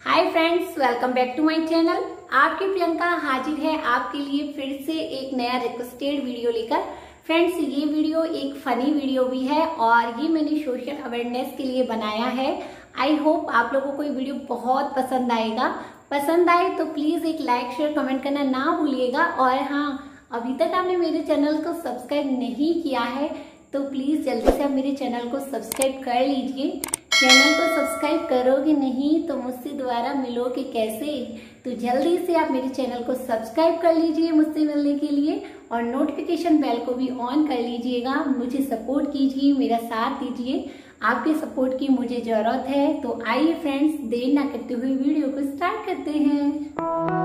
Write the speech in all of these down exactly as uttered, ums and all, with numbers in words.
Hi friends, welcome back to my channel. आपकी प्रियंका हाजिर है आपके लिए फिर से एक नया रिक्वेस्टेड वीडियो लेकर। फ्रेंड्स, ये वीडियो एक फनी वीडियो भी है और ये मैंने सोशल अवेयरनेस के लिए बनाया है। आई होप आप लोगों को ये वीडियो बहुत पसंद आएगा। पसंद आए तो प्लीज एक लाइक शेयर कमेंट करना ना भूलिएगा। और हाँ, अभी तक आपने मेरे चैनल को सब्सक्राइब नहीं किया है तो प्लीज जल्दी से आप मेरे चैनल को सब्सक्राइब कर लीजिए। चैनल को सब्सक्राइब करोगे नहीं तो मुझसे दोबारा मिलोगे कैसे? तो जल्दी से आप मेरे चैनल को सब्सक्राइब कर लीजिए मुझसे मिलने के लिए और नोटिफिकेशन बेल को भी ऑन कर लीजिएगा। मुझे सपोर्ट कीजिए, मेरा साथ दीजिए। आपके सपोर्ट की मुझे जरूरत है। तो आइए फ्रेंड्स, देर ना करते हुए वीडियो को स्टार्ट करते हैं।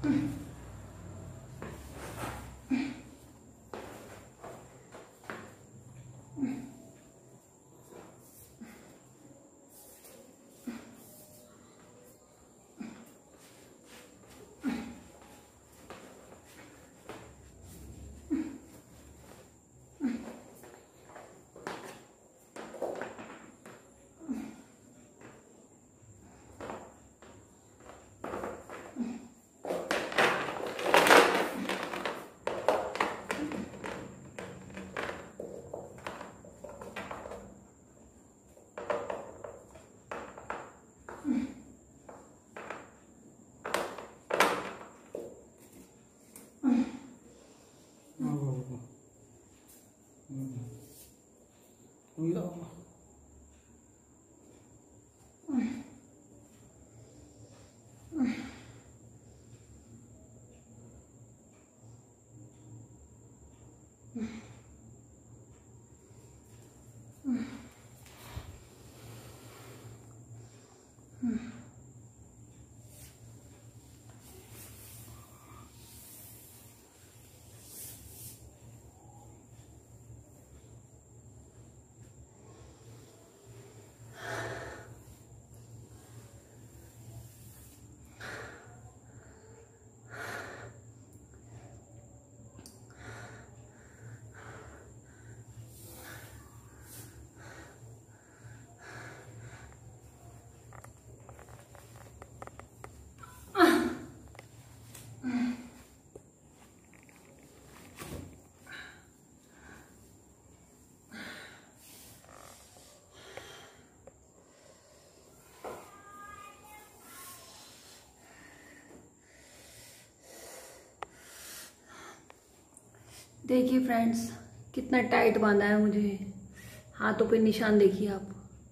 देखिए फ्रेंड्स, कितना टाइट बांधा है मुझे। हाथों पे निशान देखिए आप,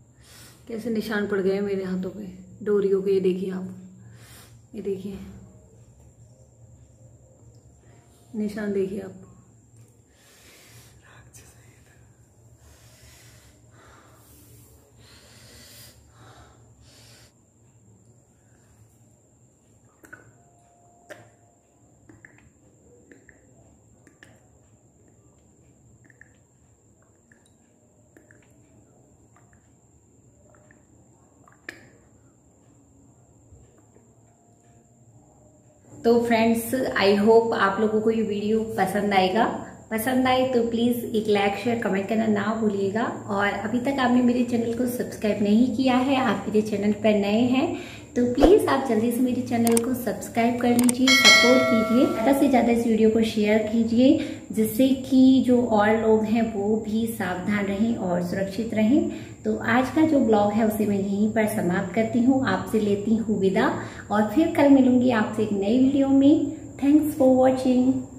कैसे निशान पड़ गए मेरे हाथों पे डोरियों के। ये देखिए आप, ये देखिए निशान देखिए आप। तो फ्रेंड्स, आई होप आप लोगों को ये वीडियो पसंद आएगा। पसंद आए तो प्लीज़ एक लाइक शेयर कमेंट करना ना भूलिएगा। और अभी तक आपने मेरे चैनल को सब्सक्राइब नहीं किया है, आप मेरे चैनल पर नए हैं, तो प्लीज़ आप जल्दी से मेरे चैनल को सब्सक्राइब कर लीजिए, सपोर्ट कीजिए, ज़्यादा से ज़्यादा इस वीडियो को शेयर कीजिए, जिससे कि जो और लोग हैं वो भी सावधान रहें और सुरक्षित रहें। तो आज का जो ब्लॉग है उसे मैं यहीं पर समाप्त करती हूँ, आपसे लेती हूँ विदा और फिर कल मिलूंगी आपसे एक नई वीडियो में। Thanks for watching.